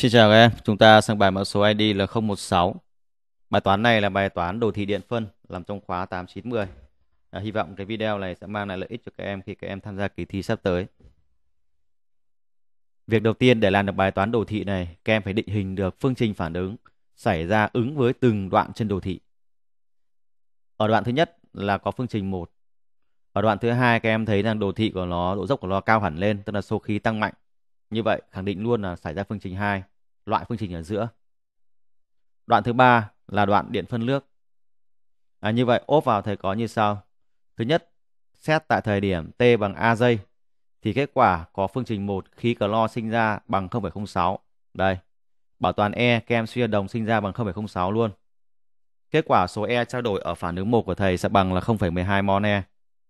Xin chào các em, chúng ta sang bài mã số ID là 016. Bài toán này là bài toán đồ thị điện phân làm trong khóa 8-9-10. Hy vọng cái video này sẽ mang lại lợi ích cho các em khi các em tham gia kỳ thi sắp tới. Việc đầu tiên để làm được bài toán đồ thị này, các em phải định hình được phương trình phản ứng xảy ra ứng với từng đoạn trên đồ thị. Ở đoạn thứ nhất là có phương trình 1. Ở đoạn thứ hai các em thấy rằng đồ thị của nó, độ dốc của nó cao hẳn lên, tức là số khí tăng mạnh. Như vậy khẳng định luôn là xảy ra phương trình 2, loại phương trình ở giữa. Đoạn thứ ba là đoạn điện phân nước. Như vậy ốp vào thầy có như sau. Thứ nhất, xét tại thời điểm t bằng a giây thì kết quả có phương trình 1 khí clo sinh ra bằng 0,06. Đây. Bảo toàn E các em suy ra đồng sinh ra bằng 0,06 luôn. Kết quả số E trao đổi ở phản ứng 1 của thầy sẽ bằng là 0,12 mol E.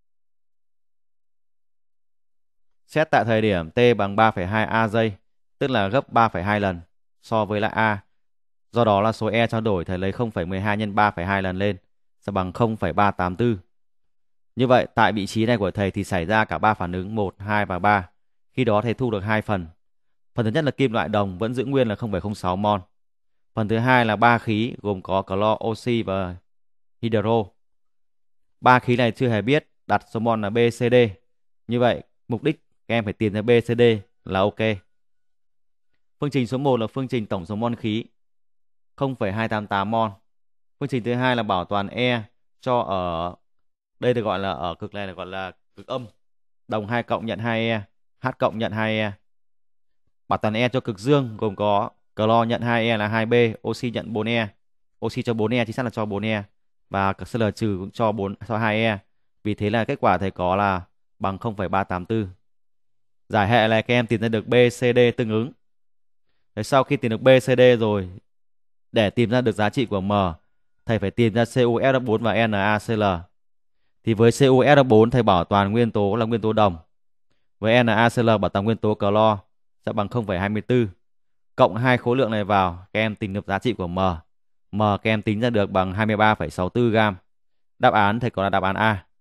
Xét tại thời điểm t bằng 3,2 a giây, tức là gấp 3,2 lần so với lại A. Do đó là số E trao đổi thầy lấy 0,12 nhân 3,2 lần lên sẽ bằng 0,384. Như vậy tại vị trí này của thầy thì xảy ra cả 3 phản ứng 1, 2 và 3. Khi đó thầy thu được 2 phần. Phần thứ nhất là kim loại đồng vẫn giữ nguyên là 0,06 mol. Phần thứ hai là 3 khí gồm có clo, oxy và hydro. 3 khí này chưa hề biết, đặt số mol là BCD. Như vậy mục đích các em phải tìm ra BCD là ok. Phương trình số 1 là phương trình tổng số mol khí 0,288 mol. Phương trình thứ hai là bảo toàn E cho ở đây được gọi là ở cực này là gọi là cực âm. Đồng 2 cộng nhận 2E, H cộng nhận 2E. Bảo toàn E cho cực dương gồm có clo nhận 2E là 2B, oxy nhận 4E. Oxy cho 4E chính xác là cho 4E và Cl trừ cũng cho 2E. Vì thế là kết quả thầy có là bằng 0,384. Giải hệ là các em tìm ra được BCD tương ứng. Thế sau khi tìm được BCD rồi, để tìm ra được giá trị của M, thầy phải tìm ra CuSO4 và NaCl. Thì với CuSO4 thầy bảo toàn nguyên tố là nguyên tố đồng. Với NaCl bảo toàn nguyên tố clo sẽ bằng 0,24. Cộng hai khối lượng này vào, các em tìm được giá trị của M. M các em tính ra được bằng 23,64 gam. Đáp án thầy có là đáp án A.